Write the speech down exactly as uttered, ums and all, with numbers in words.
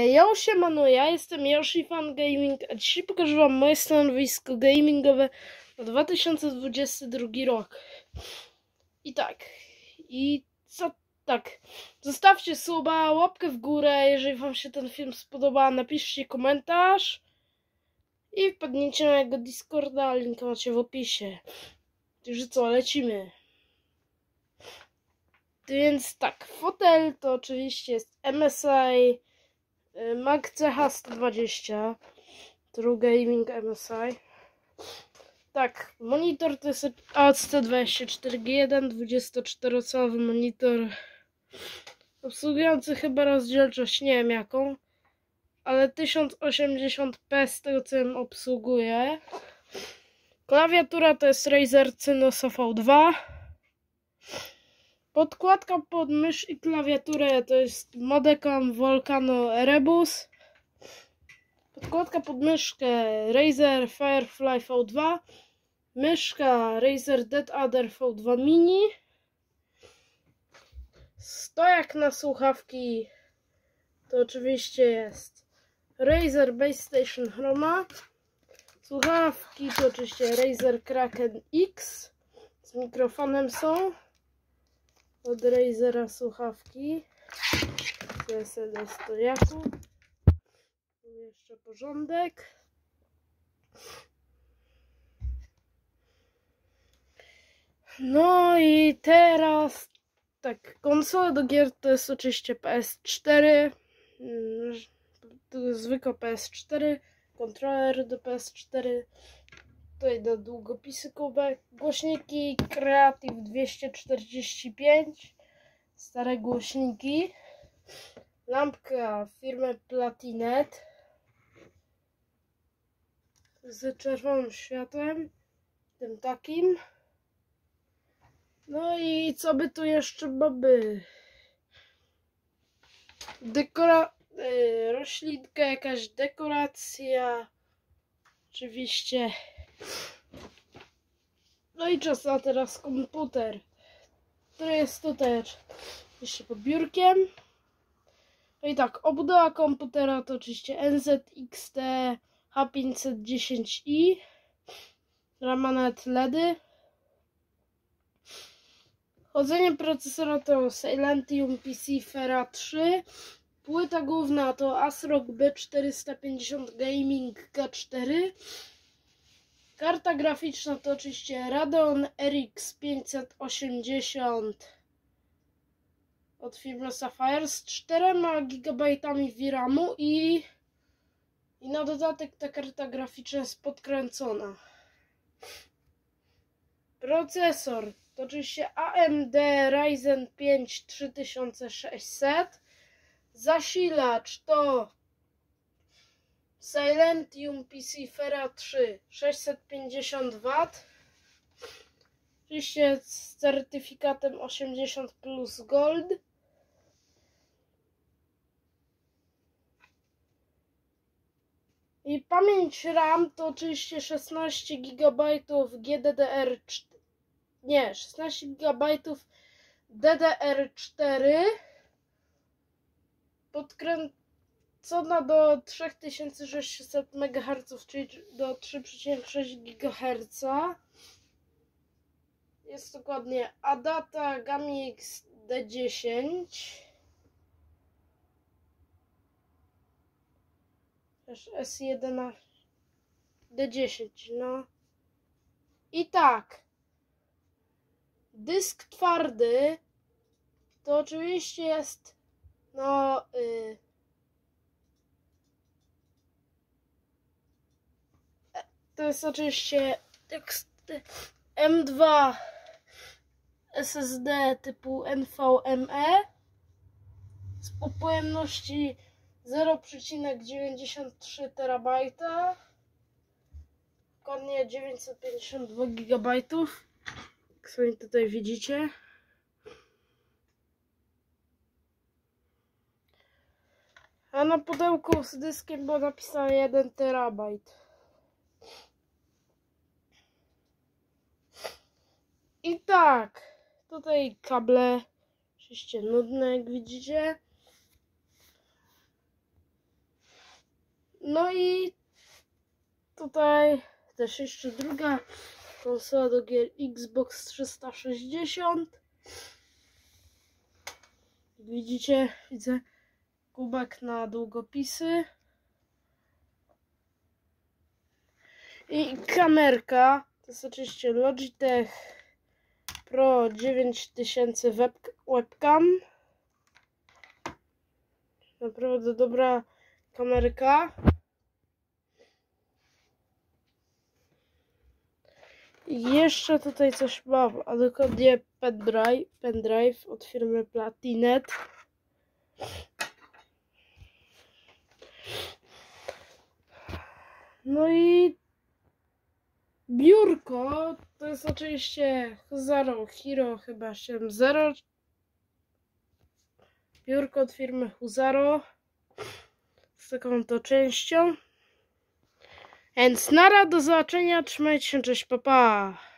Yo, siemano, ja jestem Yoshi Fan Gaming, a dzisiaj pokażę wam moje stanowisko gamingowe na dwa tysiące dwudziesty drugi rok. I tak, i co tak, zostawcie suba, łapkę w górę, jeżeli wam się ten film spodoba, napiszcie komentarz i wpadnijcie na jego Discorda, link macie w opisie. Także co, lecimy. Więc tak, fotel to oczywiście jest M S I Mac C H sto dwadzieścia, True Gaming M S I. Tak, monitor to jest A C dwadzieścia cztery G jeden, dwudziestoczterocalowy monitor obsługujący chyba rozdzielczość, nie wiem jaką, ale tysiąc osiemdziesiąt p z tego co ją obsługuje. Klawiatura to jest Razer Cynosa V dwa. Podkładka pod mysz i klawiaturę to jest Modecon Volcano Erebus. Podkładka pod myszkę Razer Firefly V dwa. Myszka Razer DeadAder V dwa Mini. Stojak na słuchawki to oczywiście jest Razer Base Station Chroma. Słuchawki to oczywiście Razer Kraken X. Z mikrofonem są. Od Razera słuchawki. To jest na stojaku. Tu jeszcze porządek. No i teraz tak, konsola do gier to jest oczywiście P S cztery. To jest zwykła P S cztery. Kontroler do P S cztery. Tutaj do długopisy kubek, głośniki Creative dwieście czterdzieści pięć, stare głośniki, lampka firmy Platinet z czerwonym światłem, tym takim. No i co by tu jeszcze mamy? Dekora... Yy, roślinka, jakaś dekoracja, oczywiście. No i czas na teraz komputer, który jest tutaj oczywiście pod biurkiem. No i tak, obudowa komputera to oczywiście N Z X T H pięćset dziesięć i, ramanet L E D y. Chłodzenie procesora to Silentium P C Fera trzy. Płyta główna to ASRock B czterysta pięćdziesiąt Gaming K cztery. Karta graficzna to oczywiście Radeon R X pięćset osiemdziesiąt od firmy Sapphire z czterema gigabajtami V RAMu i, i na dodatek ta karta graficzna jest podkręcona. Procesor to oczywiście A M D Ryzen pięć trzy tysiące sześćset. Zasilacz to Silentium P C Fera trzy sześćset pięćdziesiąt watów. Oczywiście z certyfikatem osiemdziesiąt plus Gold. I pamięć RAM to oczywiście szesnaście gigabajtów G D D R cztery. Nie, szesnaście gigabajtów D D R cztery. Podkręcona do trzy tysiące sześćset megaherców, czyli do trzy przecinek sześć gigaherca. Jest dokładnie Adata Gamix D dziesięć. S jedenaście D dziesięć, no. I tak. Dysk twardy to oczywiście jest no yy, to jest oczywiście M dwa S S D typu N V M E o pojemności zero przecinek dziewięćdziesiąt trzy terabajta, dokładnie dziewięćset pięćdziesiąt dwa gigabajtów, jak sobie tutaj widzicie. A na pudełku z dyskiem było napisane jeden terabajt. I tak, tutaj kable, oczywiście nudne jak widzicie. No i tutaj też jeszcze druga konsola do gier Xbox trzysta sześćdziesiąt. Widzicie, widzę kubek na długopisy. I kamerka, to jest oczywiście Logitech Pro dziewięć tysięcy web, webcam. Naprawdę dobra kamerka. I jeszcze tutaj coś mam, a dokładnie pendrive, pendrive od firmy Platinet. No i biurko, to jest oczywiście Huzaro Hero chyba siedem zero. Biurko od firmy Huzaro z taką to częścią. Więc nara, do zobaczenia, trzymajcie się, cześć, pa pa.